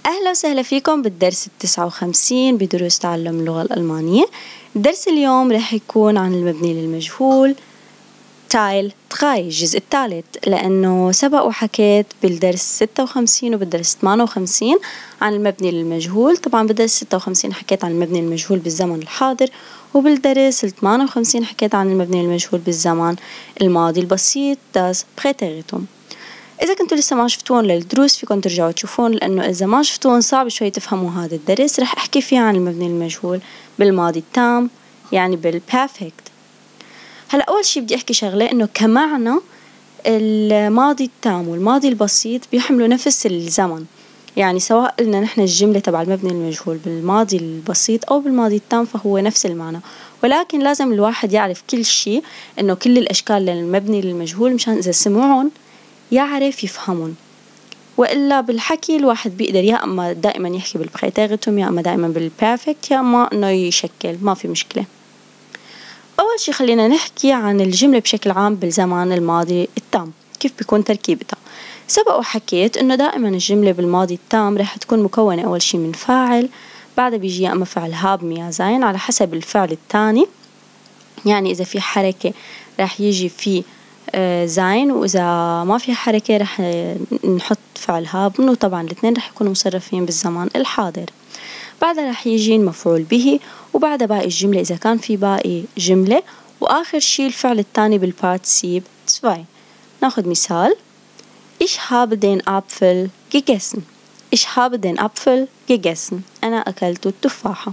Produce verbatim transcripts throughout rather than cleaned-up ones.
أهلا وسهلا فيكم بالدرس التسعة وخمسين بدروس تعلم اللغة الألمانية. درس اليوم رح يكون عن المبني للمجهول تايل تخاي الجزء الثالث، لأنه سبق وحكيت بالدرس ستة وخمسين وبالدرس ثمانية وخمسين عن المبني للمجهول. طبعا بالدرس ستة وخمسين حكيت عن المبني للمجهول بالزمن الحاضر، وبالدرس ثمانية وخمسين حكيت عن المبني للمجهول بالزمن الماضي البسيط das Präteritum. إذا كنتوا لسه ما شفتون للدروس فيكم ترجعوا تشوفون، لأنه إذا ما شفتون صعب شوي تفهموا هذا الدرس. رح أحكي فيه عن المبني المجهول بالماضي التام، يعني بالبيرفكت. هلا أول شي بدي أحكي شغلة، إنه كمعنى الماضي التام والماضي البسيط بيحملوا نفس الزمن، يعني سواء قلنا نحن الجملة تبع المبني المجهول بالماضي البسيط أو بالماضي التام فهو نفس المعنى، ولكن لازم الواحد يعرف كل شي، إنه كل الأشكال للمبني للمجهول مشان إذا سمعون يعرف يفهمون. وإلا بالحكي الواحد بيقدر يا أما دائما يحكي بالبريتيرتوم يا أما دائما بالبيرفكت يا أما إنه يشكل، ما في مشكلة. أول شي خلينا نحكي عن الجملة بشكل عام بالزمان الماضي التام كيف بيكون تركيبتها. سبق وحكيت إنه دائما الجملة بالماضي التام رح تكون مكونة أول شي من فاعل، بعدها بيجي يا أما فعل هاب ميا زين على حسب الفعل الثاني، يعني إذا في حركة رح يجي في زين، وإذا ما في حركة رح نحط فعل هاب، وطبعا الاثنين رح يكونوا مصرفين بالزمان الحاضر. بعدها رح يجي المفعول به، وبعدها باقي الجملة إذا كان في باقي جملة، وآخر شي الفعل الثاني بالبارتسيب zwei. ناخد مثال: Ich habe den Apfel gegessen. Ich habe den Apfel gegessen. أنا أكلت التفاحة.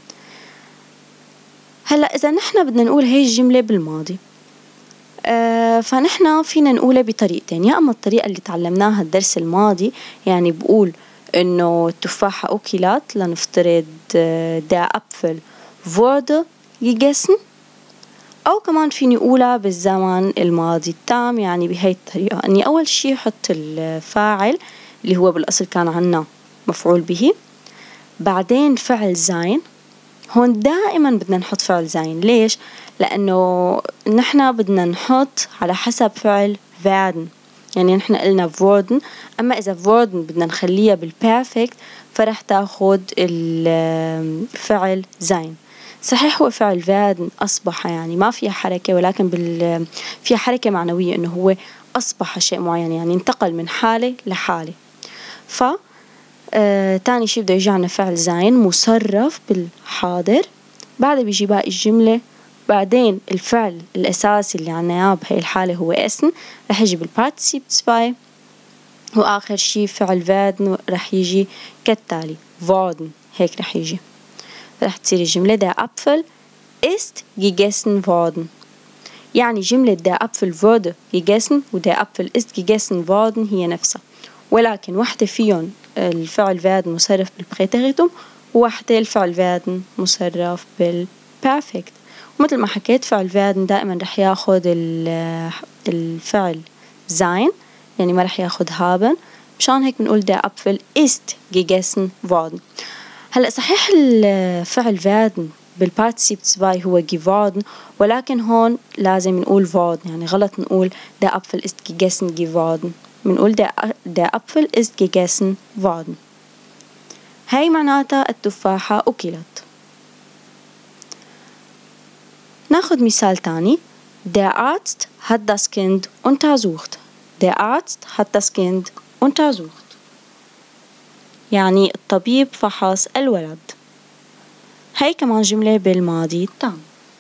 هلا إذا نحن بدنا نقول هاي الجملة بالماضي، آه فنحن فينا نقولها بطريقتين، يا أما الطريقة اللي تعلمناها الدرس الماضي، يعني بقول إنه التفاحة أكلت، لنفترض der Apfel wurde gegessen، أو كمان فيني أقولها بالزمن الماضي التام، يعني بهاي الطريقة إني أول شي حط الفاعل اللي هو بالأصل كان عنا مفعول به، بعدين فعل زين. هون دائما بدنا نحط فعل زين، ليش؟ لأنه نحن بدنا نحط على حسب فعل werden، يعني نحن قلنا worden، أما إذا worden بدنا نخليها بالبيرفكت فرح تاخد الفعل زين. صحيح هو فعل werden أصبح، يعني ما فيها حركة، ولكن بال فيها حركة معنوية، إنه هو أصبح شيء معين، يعني انتقل من حالة لحالة. ف آه، تاني شي بده يجي عنا فعل زين مصرف بالحاضر، بعدها بيجي باقي الجملة، بعدين الفعل الأساسي اللي عنا إياه بهاي الحالة هو اسم، رح يجي بالبارتسيب zwei، وآخر شي فعل werden رح يجي كالتالي worden، هيك رح يجي، رح تصير الجملة der Apfel ist gegessen worden. يعني جملة der Apfel wurde gegessen و der Apfel ist gegessen worden هي نفسها، ولكن واحدة فيهم الفعل werden مصرف بالبريتيرتوم، وواحدة الفعل werden مصرف بالبيرفكت. ومثل ما حكيت فعل werden دائما رح ياخد الفعل زين، يعني ما رح ياخد haben، مشان هيك بنقول der Apfel ist gegessen worden. هلأ صحيح الفعل werden بالبارتسيب zwei هو geworden، ولكن هون لازم نقول worden، يعني غلط نقول der Apfel ist gegessen geworden، بنقول der, der Apfel ist gegessen worden. هاي معناتها التفاحة أكلت. ناخد مثال تاني: Der Arzt hat das Kind untersucht. Der Arzt hat das Kind untersucht. يعني الطبيب فحص الولد. هاي كمان جملة بالماضي التام.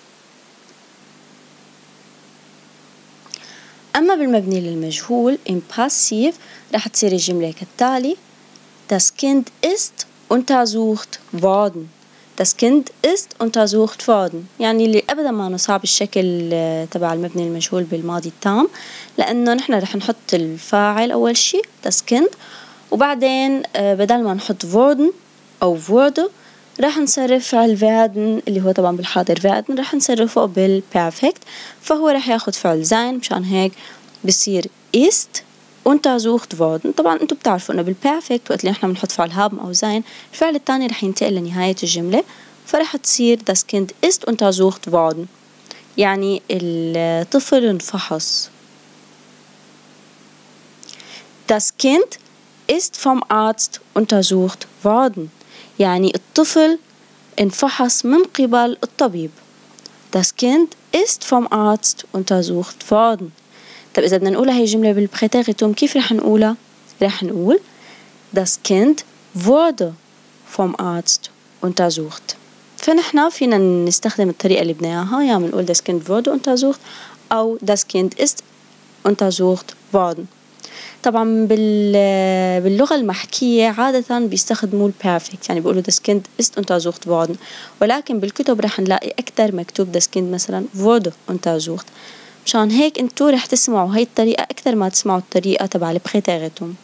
أما بالمبني للمجهول im Passiv رح تصير الجملة كالتالي: Das Kind ist untersucht worden. Das Kind ist untersucht worden، يعني اللي أبدا ما نصعب الشكل تبع المبني المجهول بالماضي التام، لأنه نحن رح نحط الفاعل أول شي das Kind، وبعدين بدل ما نحط worden أو wurde رح نصرف فعل werden اللي هو طبعا بالحاضر werden رح نصرفه بالبيرفكت، فهو رح ياخد فعل زين، مشان هيك بصير ist untersucht worden. طبعا انتم بتعرفوا انه بالبيرفكت وقت اللي احنا بنحط فعل haben او زين الفعل الثاني رح ينتقل لنهاية الجملة، فرح تصير das Kind ist untersucht worden، يعني الطفل انفحص. Das Kind ist vom Arzt untersucht worden. يعني الطفل انفحص من قبل الطبيب. Das Kind ist vom Arzt untersucht worden. طب إذا بدنا نقولها هي الجملة بالبريتيريتوم كيف رح نقولها؟ رح نقول Das Kind wurde vom Arzt untersucht. فنحنا فينا نستخدم الطريقة اللي بدنا إياها، يا بنقول das Kind wurde untersucht أو das Kind ist untersucht worden. طبعا باللغة المحكية عادة بيستخدموا البيرفكت، يعني بيقولوا das Kind ist untersucht worden، ولكن بالكتب رح نلاقي أكتر مكتوب das Kind مثلا wurde untersucht. مشان هيك انتو رح تسمعوا هاي الطريقة أكتر ما تسمعوا الطريقة تبع البريتيريتوم.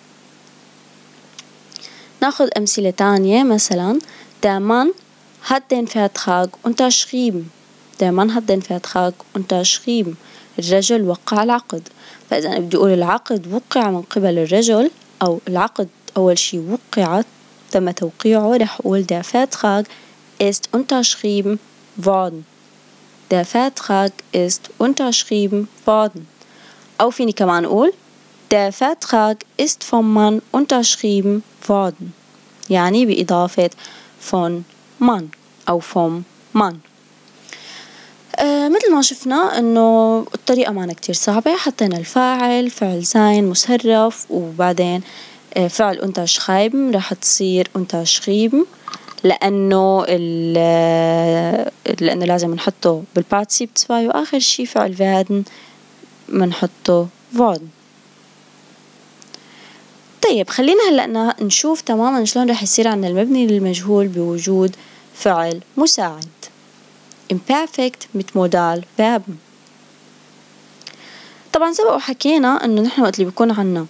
ناخذ أمثلة تانية، مثلا der Mann hat den Vertrag unterschrieben. der Mann hat den Vertrag unterschrieben. الرجل وقع العقد. فإذا أنا بدي أقول العقد وقع من قبل الرجل، أو العقد أول شي وقعت تم توقيعه، رح أقول der Vertrag ist unterschrieben worden. der Vertrag ist unterschrieben worden. أو فيني كمان أقول der Vertrag ist vom Mann unterschrieben worden. يعني بإضافة von Mann أو vom Mann. آه مثل ما شفنا إنه الطريقة معنا كتير صعبة. حطينا الفاعل فعل زين مسرف، وبعدين آه فعل unterschreiben راح تصير unterschrieben لأنه لأنه لازم نحطه بالبارتيسيب zwei، وآخر شي فعل werden بنحطه worden. طيب خلينا هلأ نشوف تماما شلون راح يصير عنا المبني للمجهول بوجود فعل مساعد imperfect mit modal verben. طبعا سبق وحكينا انه نحن وقت اللي بيكون عنا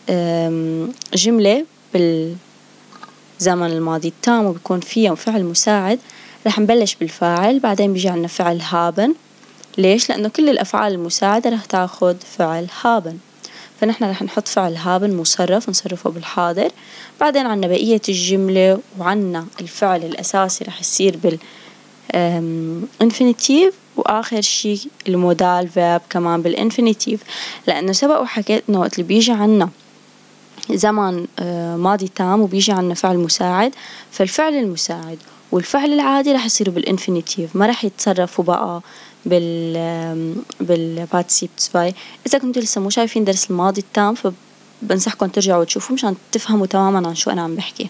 جملة بالزمن الماضي التام وبيكون فيها فعل مساعد، راح نبلش بالفاعل، بعدين بيجي عنا فعل haben. ليش؟ لأنه كل الأفعال المساعدة راح تاخد فعل haben، فنحن راح نحط فعل haben مصرف نصرفه بالحاضر. بعدين عنا بقية الجملة، وعنا الفعل الأساسي راح يصير بال infinitive، وآخر شيء المودال verb كمان بالinfinitive. لأنه سبق وحكيت إنه وقت اللي بيجي عنا زمن ماضي تام وبيجي عنا فعل مساعد، فالفعل المساعد والفعل العادي راح يصيروا بالinfinitive، ما راح يتصرفوا بقى بال بالبارتيسيب zwei. إذا كنتوا لسه مو شايفين درس الماضي التام فبنصحكم ترجعوا تشوفوا مشان تفهموا تماما عن شو أنا عم بحكي.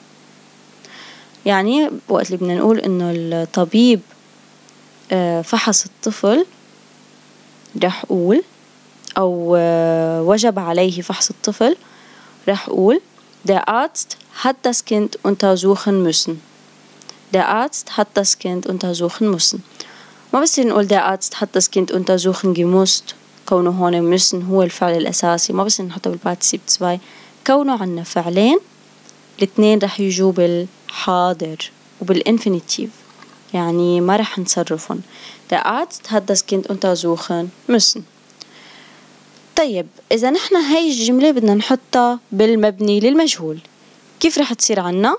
يعني وقت اللي بدنا نقول إنه الطبيب فحص الطفل، راح أقول أو وجب عليه فحص الطفل، راح أقول der Arzt hat das Kind untersuchen müssen. der Arzt hat das Kind untersuchen müssen. ما بصير نقول der Arzt hat das Kind untersuchen gemusst، كونه هون müssen هو الفعل الأساسي، ما بصير نحطه بالبارتيسيب zwei، كونه عنا فعلين الاثنين رح يجوا بالحاضر وبالinfinitive، يعني ما رح نصرفهم. der Arzt hat das Kind untersuchen müssen. طيب إذا نحن هاي الجملة بدنا نحطها بالمبني للمجهول، كيف رح تصير عنا؟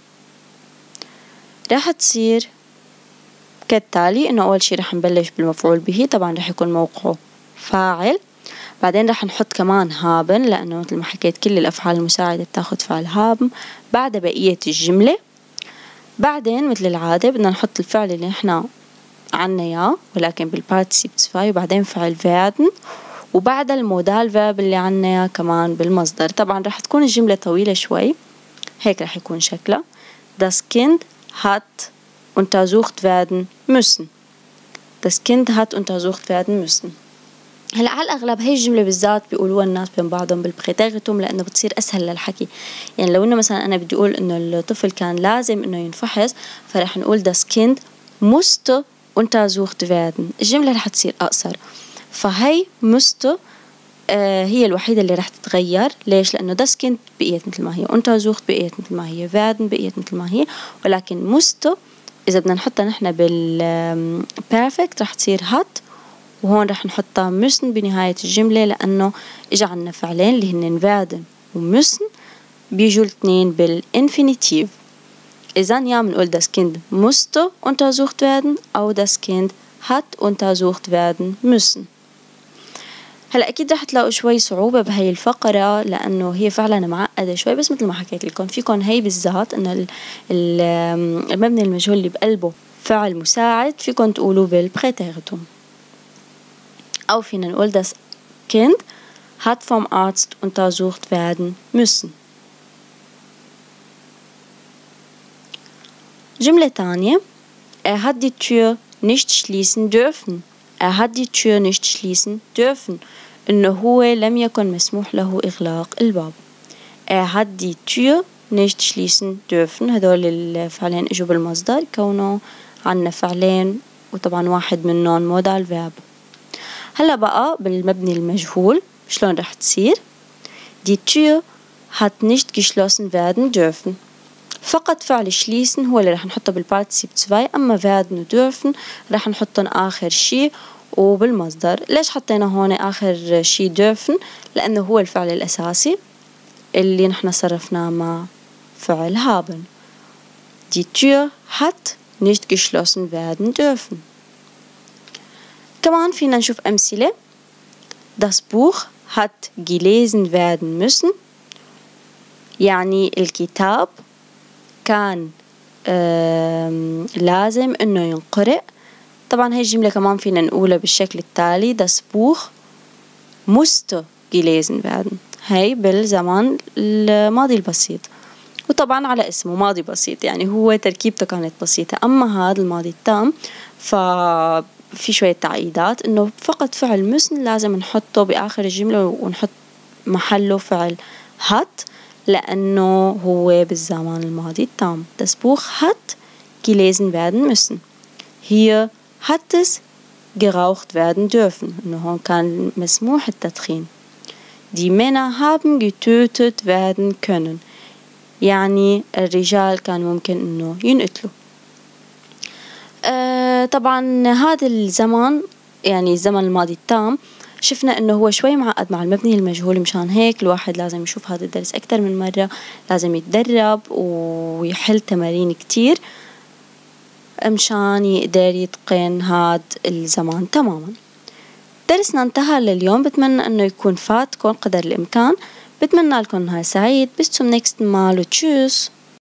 رح تصير كالتالي، إنه أول شي رح نبلش بالمفعول به، طبعا رح يكون موقعه فاعل، بعدين رح نحط كمان هابن لأنه مثل ما حكيت كل الأفعال المساعدة بتاخد فعل هابن بعد بقية الجملة. بعدين مثل العادة بدنا نحط الفعل اللي نحنا عنا إياه ولكن بالبارتيسيب zwei، وبعدين فعل werden، وبعد المودال verb اللي عنا إياه كمان بالمصدر. طبعا رح تكون الجملة طويلة شوي، هيك رح يكون شكلها das Kind hat untersucht werden müssen. das Kind hat untersucht werden müssen. هلا على الأغلب هي الجملة بالذات بيقولوها الناس بين بعضهم بالبريتيريتوم لأنه بتصير أسهل للحكي. يعني لو إنه مثلا أنا بدي أقول إنه الطفل كان لازم إنه ينفحص، فرح نقول das Kind musste untersucht werden. الجملة رح تصير أقصر، فهي musste آه هي الوحيدة اللي رح تتغير. ليش؟ لأنه das Kind بقيت مثل ما هي، untersucht بقيت مثل ما هي، werden بقيت مثل ما هي، ولكن musste إذا بدنا نحطها نحن بال perfect رح تصير hat، وهون رح نحطها müssen بنهاية الجملة لأنه إجا عنا فعلين اللي هن werden و müssen بيجوا الاثنين بالinfinitive. إذا يا بنقول das Kind musste untersucht werden أو das Kind hat untersucht werden müssen. هلا أكيد رح تلاقوا شوي صعوبة بهاي الفقرة لأنه هي فعلا معقدة شوي، بس مثل ما حكيت لكم فيكم هي بالذات إنه المبني المجهول اللي بقلبه فعل مساعد فيكم تقولوا بالبريتيرتوم، أو فينا نقول das Kind hat vom Arzt untersucht werden müssen. جملة تانية er hat die Tür nicht schließen dürfen. er hat die Tür nicht schließen dürfen. إنه هو لم يكن مسموح له إغلاق الباب. er hat die Tür nicht schließen dürfen. هذول الفعلين اجوا بالمصدر كونه عنا فعلين وطبعا واحد منهم modal verb. هلا بقى بالمبني المجهول شلون رح تصير؟ die Tür hat nicht geschlossen werden dürfen. فقط فعل schließen هو اللي رح نحطه بالبارتيسيب zwei، أما werden و dürfen رح نحطهم آخر شي وبالمصدر. ليش حطينا هون آخر شي dürfen؟ لأنه هو الفعل الأساسي اللي نحن صرفناه مع فعل haben. die Tür hat nicht geschlossen werden dürfen. كمان فينا نشوف أمثلة. das Buch hat gelesen werden müssen. يعني الكتاب كان لازم إنه ينقرأ. طبعا هاي الجملة كمان فينا نقولها بالشكل التالي das Buch musste gelesen werden. هاي بالزمان الماضي البسيط، وطبعا على اسمه ماضي بسيط يعني هو تركيبته كانت بسيطة. أما هذا الماضي التام ففي شوية تعقيدات، إنه فقط فعل müssen لازم نحطه بآخر الجملة ونحط محله فعل hat لأنه هو بالزمان الماضي التام. das Buch hat gelesen werden müssen. hier hat es geraucht werden dürfen. إنه هون كان مسموح التدخين. die Männer haben getötet werden können. يعني الرجال كان ممكن إنه ينقتلوا. آه طبعا هذا الزمان يعني الزمن الماضي التام شفنا إنه هو شوي معقد مع المبني المجهول، مشان هيك الواحد لازم يشوف هذا الدرس أكتر من مرة، لازم يتدرب ويحل تمارين كتير مشان يقدر يتقن هذا الزمان تماما. درسنا انتهى لليوم، بتمنى إنه يكون فاتكم قدر الإمكان. بتمنى لكم نهار سعيد. bis zum nächsten Mal und tschüss.